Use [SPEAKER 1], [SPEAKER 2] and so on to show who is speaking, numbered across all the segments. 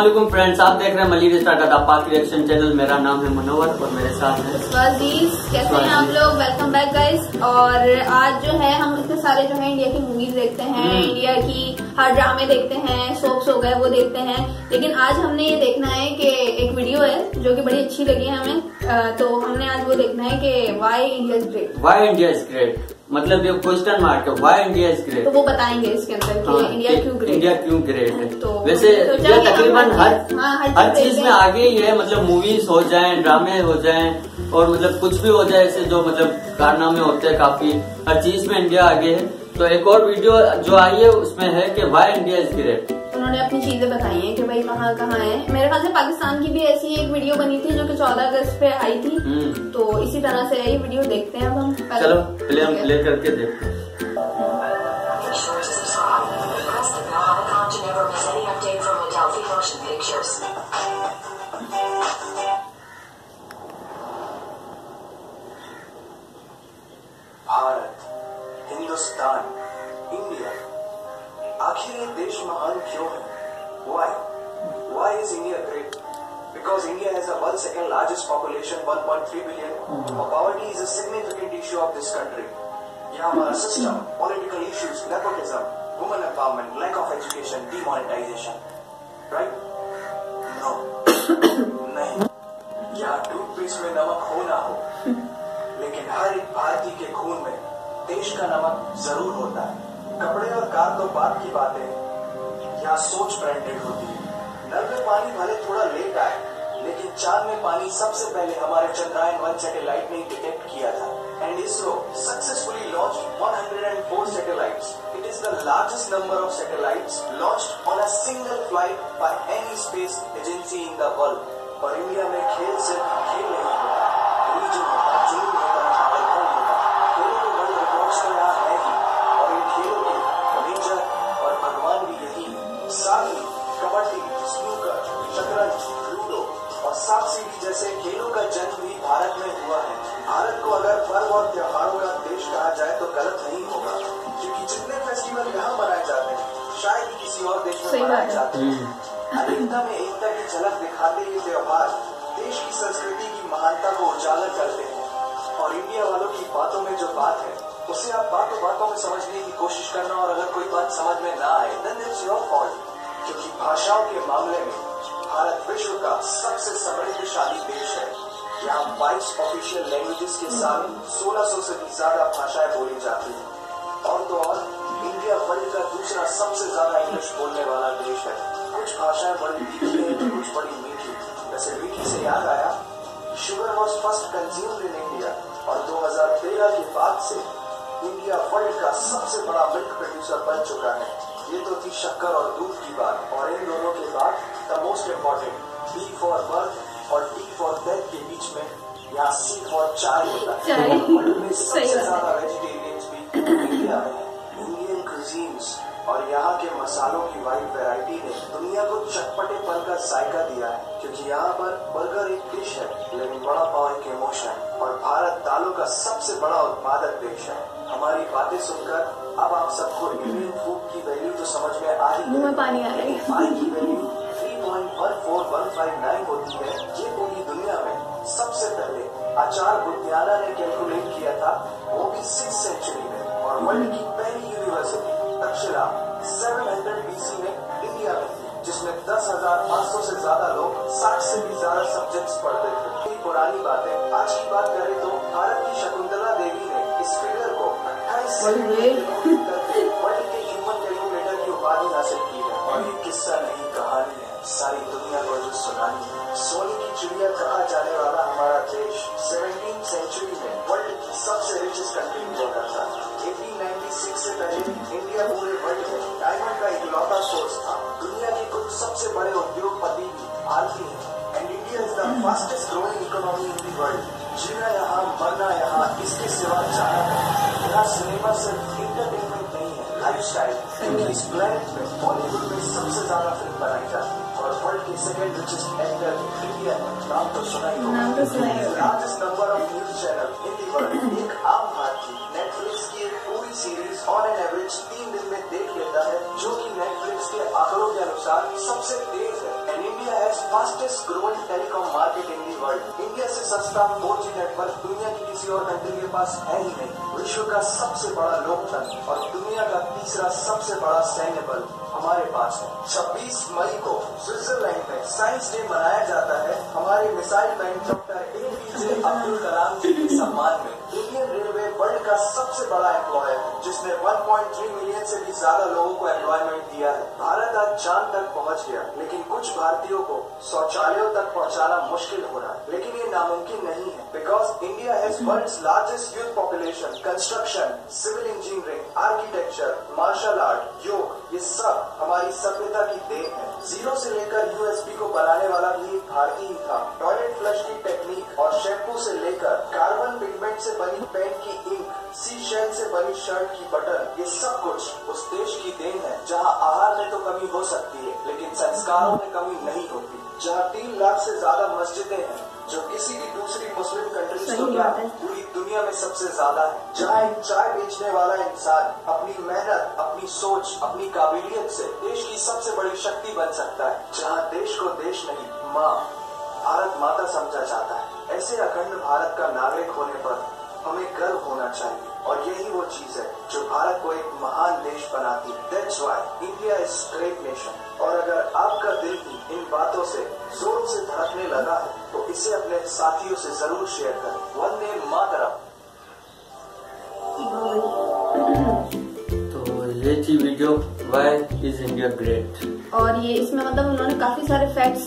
[SPEAKER 1] अस्सलामुअलैकुम फ्रेंड्स, आप देख रहे हैं मलिर स्टार का पाक रिएक्शन चैनल। मेरा नाम है मनोवर और मेरे साथ है
[SPEAKER 2] स्वाजीज। कैसे हैं आप लोग? Welcome back guys. और आज जो है हम इतने सारे जो है इंडिया की मूवीज देखते हैं, इंडिया की हर ड्रामे देखते हैं, सोप्स हो गए वो देखते हैं। लेकिन आज हमने ये देखना है कि एक वीडियो है जो कि बड़ी अच्छी लगी है हमें, तो हमने आज वो देखना है कि why India is great.
[SPEAKER 1] Why India is great मतलब ये क्वेश्चन मार्क है, वाई इंडिया इज ग्रेट।
[SPEAKER 2] तो वो बताएंगे इसके अंदर कि इंडिया क्यों ग्रेट,
[SPEAKER 1] इंडिया क्यों ग्रेट है।
[SPEAKER 2] तो
[SPEAKER 1] वैसे ये तकरीबन हर चीज में आगे ही है, मतलब मूवीज हो जाए, ड्रामे हो जाए और मतलब कुछ भी हो जाए, ऐसे जो मतलब कारनामे होते हैं काफी, हर चीज में इंडिया आगे है। तो एक और वीडियो जो आई है उसमें है कि वाई इंडिया इज ग्रेट।
[SPEAKER 2] उन्होंने अपनी चीजें बताई हैं कि भाई कहाँ कहाँ है। मेरे ख्याल से पाकिस्तान की भी ऐसी एक वीडियो बनी थी जो कि 14 अगस्त पे आई थी। तो इसी तरह से ये वीडियो देखते हैं अब हम।
[SPEAKER 1] चलो पहले हम प्ले करके देखते हैं।
[SPEAKER 3] भारत, हिंदुस्तान, इंडिया, आखिर ये देश महान क्यों है? Why is India great? Because India has the world second largest population, 1.3 billion. Poverty is a significant issue of this country. यहाँ हमारा system, political issues, nepotism, women empowerment, lack of education, demonetization, right? No, नहीं। यहाँ toothpaste में नमक हो ना हो, लेकिन हर एक भारतीय के खून में देश का नमक जरूर होता है। कपड़े और कार तो बात की बात है, यहाँ सोच ब्रांडेड होती है। नल में पानी भले थोड़ा लेट आए, लेकिन चांद में पानी सबसे पहले हमारे चंद्रयान-1 सैटेलाइट ने डिटेक्ट किया था। And ISRO successfully launched 104 satellites. It is the largest number of satellites launched on a single flight by any space agency in the world. और इंडिया में खेल सिर्फ खेल नहीं होता, रिलीजन होता, जुनून होता, पागलपन होता। खेलों के वर्ल्ड रिकॉर्ड्स तो यहाँ है ही, और इन खेलों के नेचर और भगवान भी यही है। साथ ही कबड्डी, स्नूकर, शतरंज, लूडो और सांप सीढ़ी जैसे खेलों का जन्म भी भारत में हुआ है। भारत को अगर पर्व और त्योहारों का देश कहा जाए तो गलत नहीं होगा, क्योंकि जितने फेस्टिवल यहाँ मनाए जाते हैं शायद ही किसी और देश में मनाए जाते हैं। अनेकता में एकता की झलक दिखाते ये त्योहार देश की संस्कृति की महानता को उजागर करते हैं। और इंडिया वालों की बातों में जो बात है उसे आप बातों में समझने की कोशिश करना, और अगर कोई बात समझ में ना आए देन इट्स योर फॉल्ट। क्योंकि भाषाओं के मामले में भारत विश्व का सबसे समृद्धशाली देश है। यहाँ 22 ऑफिशियल लैंग्वेजेस के साथ 1600 से भी ज्यादा भाषाएं बोली जाती हैं। और तो और इंडिया वर्ल्ड का दूसरा सबसे ज्यादा इंग्लिश बोलने वाला देश है। कुछ भाषाएं बड़ी मीठी है तो कुछ बड़ी मीठी। वैसे मीठी से याद आया, sugar was first consumed in India, और 2013 के बाद से इंडिया वर्ल्ड का सबसे बड़ा मिल्क प्रोड्यूसर बन चुका है। ये तो थी शक्कर और दूध की बात, और इन दोनों के बाद the most important B for birth और टी फॉर डेथ के बीच में यहाँ सी फॉर चाय होता है। वर्ल्ड में सबसे ज्यादा वेजिटेरियंस भी इंडिया में है। इंडियन क्यूजीन्स और यहाँ के मसालों की वाइड वैरायटी ने दुनिया को चटपटेपन का जायका दिया है। क्योंकि यहाँ पर बर्गर एक डिश है, लेकिन बड़ा पाव एक इमोशन। और भारत दालों का सबसे बड़ा उत्पादक देश है। हमारी बातें सुनकर अब आप सबको इंडियन फूड की वैल्यू तो समझ में आ ही
[SPEAKER 2] मुंह में पानी आ रहा है।
[SPEAKER 3] पानी की वैल्यू 3.14159 होती है। ये पूरी दुनिया में सबसे पहले आचार्य बुद्धियाना ने कैलकुलेट किया था, वो भी 6th सेंचुरी में। और वर्ल्ड की पहली यूनिवर्सिटी तक्षशिला 700 BC में इंडिया में थी, जिसमें 10,500 से ज्यादा लोग 60 से भी ज्यादा सब्जेक्ट्स पढ़ते थे। ये पुरानी बात है। आज की बात करें तो भारत की शकुंतला देवी ने इस फिगर को 28 वर्ल्ड के ह्यूमन कैलकुलेटर की उपाधि हासिल की है। और ये किस्सा नहीं, कहानी है, सारी दुनिया को जो सुनानी है। सोने की चिड़िया कहा जाने वाला हमारा देश 17th सेंचुरी में वर्ल्ड की सबसे रिचेस्ट कंट्री हुआ करता था। 1896 से पहले इंडिया पूरे वर्ल्ड में डायमंड का इकलौता सोर्स था। दुनिया के कुछ सबसे बड़े उद्योगपति भी भारतीय हैं। And India is the fastest growing economy in the world. जीना यहाँ, मरना यहाँ, इसके सिवा जाना नहीं। यहाँ सिनेमा सिर्फ इंटरटेनमेंट नहीं है, लाइफस्टाइल। क्योंकि इस प्लेनेट में बॉलीवुड में सबसे ज्यादा फिल्म बनाई जाती है। और वर्ल्ड के सेकंड रिचेस्ट एक्टर इंडिया है, नाम तो सुना ही होगा। Largest number of news channel in the world. एक आम भारतीय नेटफ्लिक्स की एक पूरी सीरीज ऑन एन एवरेज 3 दिन में देख लेता है, जो कि नेटफ्लिक्स के आंकड़ों के अनुसार सबसे तेज है। Fastest growing telecom market in the world. India से सस्ता 4G नेटवर्क दुनिया की किसी और कंट्री के पास है ही नहीं। विश्व का सबसे बड़ा लोकतंत्र और दुनिया का तीसरा सबसे बड़ा सैन्य बल हमारे पास है। 26 मई को स्विट्जरलैंड में साइंस डे मनाया जाता है हमारे missile man doctor APJ Abdul Kalam ji के सम्मान में। इंडियन रेलवे वर्ल्ड का सबसे बड़ा एम्प्लॉयर है जिसने 1.3 मिलियन से भी ज्यादा लोगों को एम्प्लॉयमेंट दिया है। भारत आज चांद तक पहुंच गया, लेकिन कुछ भारतीयों को शौचालयों तक पहुंचाना मुश्किल हो रहा है। लेकिन ये नामुमकिन नहीं है, because India has world's largest youth population. Construction, civil engineering, architecture, martial art, yoga, ये सब हमारी सभ्यता की देन है। जीरो से लेकर USB को बनाने वाला भी एक भारतीय ही था। टॉयलेट फ्लश की टेक्निक और शैम्पू से लेकर कार्बन पिगमेंट से बनी पेन की इंक, सी शेल से बनी शर्ट की बटन, ये सब कुछ उस देश की देन है जहां आहार में तो कमी हो सकती है, लेकिन संस्कारों में कमी नहीं होती। जहां 3 लाख से ज्यादा मस्जिदें हैं, जो किसी भी दूसरी मुस्लिम कंट्रीज को पूरी दुनिया में सबसे ज्यादा है। जहाँ एक चाय बेचने वाला इंसान अपनी मेहनत, अपनी सोच, अपनी काबिलियत से देश की सबसे बड़ी शक्ति बन सकता है। जहाँ देश को देश नहीं, माँ, भारत माता समझा जाता है। ऐसे अखंड भारत का नागरिक होने पर हमें गर्व होना चाहिए, और यही वो चीज है जो भारत को एक महान देश बनाती है। That's why India is great nation। और अगर आपका दिल भी इन बातों से जोर से धड़कने लगा है तो इसे अपने साथियों से जरूर शेयर करें। वंदे मातरम।
[SPEAKER 1] तो ये थी video why is India great.
[SPEAKER 2] और ये इसमें मतलब उन्होंने काफी सारे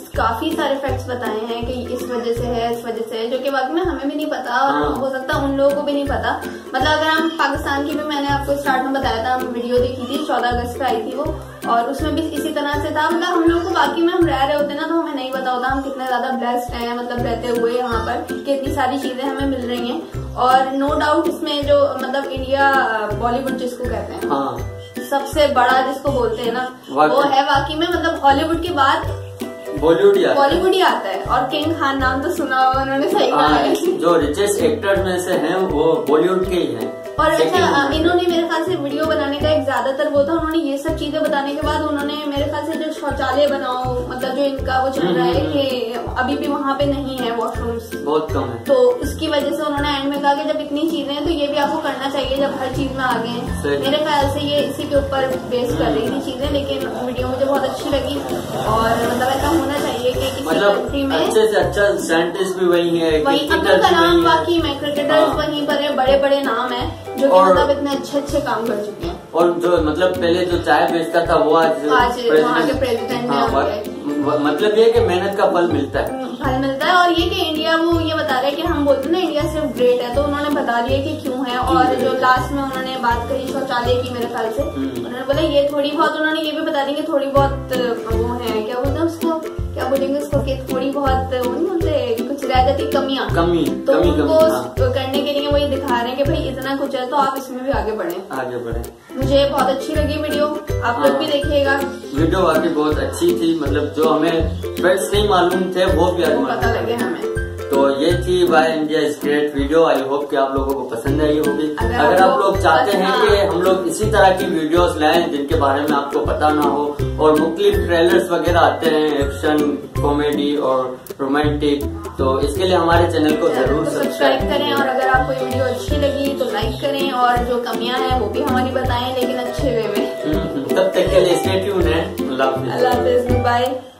[SPEAKER 2] फैक्ट्स बताए हैं कि इस वजह से है, इस वजह से है, जो कि वाकई में हमें भी नहीं पता और हो सकता है उन लोगों को भी नहीं पता। मतलब अगर हम पाकिस्तान की भी, मैंने आपको स्टार्ट में बताया था, हम वीडियो देखी थी 14 अगस्त पे आई थी वो, और उसमें भी इसी तरह से था। मतलब हम लोग को बाकी में हम रह रहे होते ना तो हमें नहीं पता होता हम कितने ज्यादा ब्लेस्ड हैं, मतलब रहते हुए यहाँ पर कि इतनी सारी चीजें हमें मिल रही हैं। और नो डाउट इसमें जो मतलब इंडिया बॉलीवुड जिसको कहते हैं, सबसे बड़ा जिसको बोलते हैं ना, वो है वाकई में, मतलब हॉलीवुड के बाद बॉलीवुड ही आता है। और किंग खान नाम तो सुना होगा, उन्होंने सही कहा है।
[SPEAKER 1] जो रिचेस्ट एक्टर में से हैं वो बॉलीवुड के ही हैं।
[SPEAKER 2] और अच्छा, इन्होंने मेरे ख्याल से वीडियो बनाने का एक ज्यादातर वो था, उन्होंने ये सब चीजें बताने के बाद उन्होंने मेरे ख्याल से जो शौचालय बनाओ, मतलब जो इनका वो चल रहा है कि अभी भी वहाँ पे नहीं है, वॉशरूम्स बहुत कम है, तो इसकी वजह से उन्होंने एंड में कहा कि जब इतनी चीजें हैं तो ये भी आपको करना चाहिए जब हर चीज में आगे हैं। मेरे ख्याल से ये इसी के ऊपर बेस कर रही थी चीजें, लेकिन वीडियो मुझे बहुत अच्छी लगी। और मतलब ऐसा होना चाहिए कि किसी कंट्री में
[SPEAKER 1] अच्छे से अच्छा साइंटिस्ट भी वही है,
[SPEAKER 2] अब्दुल कलाम वाकई में, क्रिकेटर्स वहीं पर है, बड़े बड़े नाम है जो कि मतलब इतने अच्छे काम कर चुके हैं।
[SPEAKER 1] और जो मतलब पहले जो चाय बेचता था वो आज
[SPEAKER 2] वहाँ के प्रेसिडेंट हैं।
[SPEAKER 1] मतलब ये कि मेहनत का फल मिलता है,
[SPEAKER 2] और ये कि इंडिया, वो ये बता रहे हैं कि हम बोलते हैं ना इंडिया सिर्फ ग्रेट है, तो उन्होंने बता दिया कि क्यों है। और जो लास्ट में उन्होंने बात कही शौचालय की, मेरे ख्याल से उन्होंने बोला ये थोड़ी बहुत, उन्होंने ये भी बता दी कि थोड़ी बहुत वो है, क्या बोलते हैं उसको, क्या बोलेंगे उसको, कि थोड़ी बहुत वो नहीं बोलते, कुछ रह जाती कमियां, तो उनको करने के लिए वो ये दिखा रहे हैं कि भाई इतना कुछ है तो आप इसमें भी आगे बढ़े। मुझे बहुत अच्छी लगी वीडियो, आप लोग भी देखिएगा।
[SPEAKER 1] वीडियो वाकई बहुत अच्छी थी, मतलब जो हमें फैक्ट्स नहीं मालूम थे वो भी आज
[SPEAKER 2] पता लगे हमें।
[SPEAKER 1] तो ये थी why India is great video. I hope कि आप लोगों को पसंद आई होगी। अगर आप लोग चाहते हैं कि हम लोग इसी तरह की वीडियोस लाएं जिनके बारे में आपको पता ना हो, और मुख्तलिफ ट्रेलर्स वगैरह आते हैं, एक्शन, कॉमेडी और रोमांटिक, तो इसके लिए हमारे चैनल को जरूर
[SPEAKER 2] सब्सक्राइब करें। और अगर आपको ये वीडियो अच्छी लगी तो लाइक करें, और जो कमियां हैं वो भी हमारी बताएं, लेकिन अच्छे वे में।
[SPEAKER 1] तब तक के लिए स्टे ट्यून्ड है। अल्लाह हाफिज,
[SPEAKER 2] बाय।